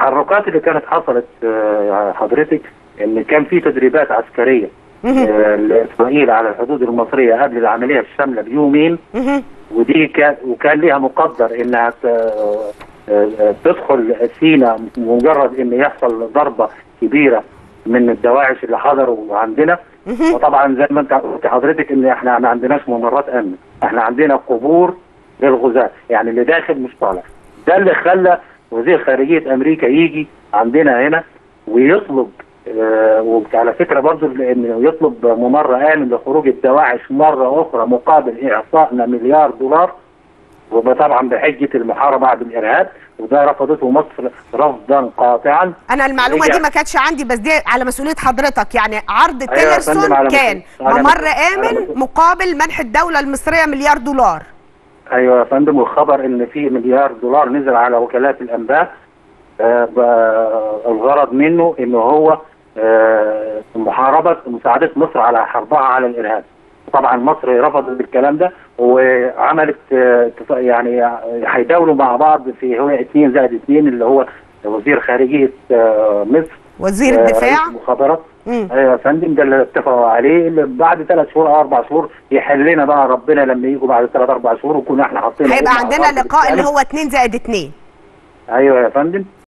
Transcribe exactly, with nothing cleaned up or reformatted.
التحركات اللي كانت حصلت آه، حضرتك ان كان في تدريبات عسكريه آه، لاسرائيل على الحدود المصريه قبل العمليه الشامله بيومين. ودي كان وكان ليها مقدر انها تدخل سيناء مجرد ان يحصل ضربه كبيره من الدواعش اللي حضروا عندنا. وطبعا زي ما انت قلت حضرتك ان احنا ما عندناش ممرات امن، احنا عندنا قبور للغزاة، يعني اللي داخل مش طالع. ده اللي خلى وزير خارجيه امريكا يجي عندنا هنا ويطلب آه وعلى فكره برضه انه يطلب ممر امن لخروج الدواعش مره اخرى مقابل اعطائنا مليار دولار، وطبعا بحجه المحاربه بالارهاب، وده رفضته مصر رفضا قاطعا. انا المعلومه دي ما كانتش عندي، بس دي على مسؤوليه حضرتك. يعني عرض تيلرسون أيوة كان ممر امن مقابل منح الدوله المصريه مليار دولار. ايوه يا فندم، والخبر ان في مليار دولار نزل على وكالات الانباء. آه الغرض منه ان هو آه محاربه مساعده مصر على حربها على الارهاب. طبعا مصر رفضت الكلام ده وعملت آه يعني هيداولوا مع بعض في هو اتنين زائد اتنين اللي هو وزير خارجيه آه مصر وزير الدفاع المخابرات. ايوه يا فندم، ده اللي اتفقوا عليه بعد ثلاث شهور او اربع شهور يحل لنا بقى ربنا لما يجوا بعد ثلاث اربع شهور ونكون احنا حاطين. هيبقى عندنا لقاء اللي هو اتنين زائد اتنين. ايوه يا فندم.